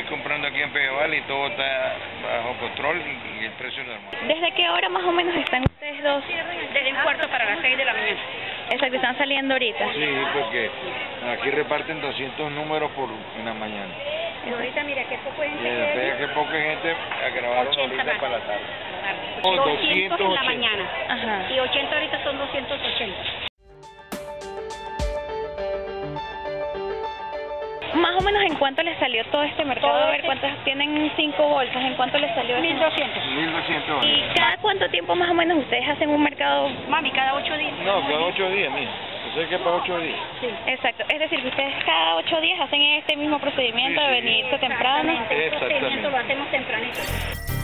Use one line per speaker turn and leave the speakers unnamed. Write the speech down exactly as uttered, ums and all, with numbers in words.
comprando aquí en Peñaval y todo está bajo control y, y el precio normal.
¿Desde qué hora más o menos están ustedes dos?
Desde un cuarto para las seis de la mañana.
Exacto, están saliendo ahorita.
Sí, porque aquí reparten doscientos números por en la mañana.
Y ahorita mira qué poco gente.
Y después que poca gente grabaron ahorita
más.
para la tarde.
Oh,
Oh,
doscientos en la mañana.
Ajá.
Y ochenta ahorita son doscientos ochenta.
Más o menos, ¿en cuánto les salió todo este mercado?
Todo
A ver,
este-
¿cuántas tienen cinco bolsas? ¿En cuánto les salió?
mil doscientos.
mil doscientos.
¿Y cada cuánto tiempo más o menos ustedes hacen un mercado?
Mami, cada ocho días.
No, cada ocho días, mira. Yo sé que para ocho días.
Sí.
Exacto, es decir, que ustedes cada ocho días hacen este mismo procedimiento
Sí,
de
sí.
venirse temprano.
Exactamente, el
Exactamente.
procedimiento lo hacemos tempranito.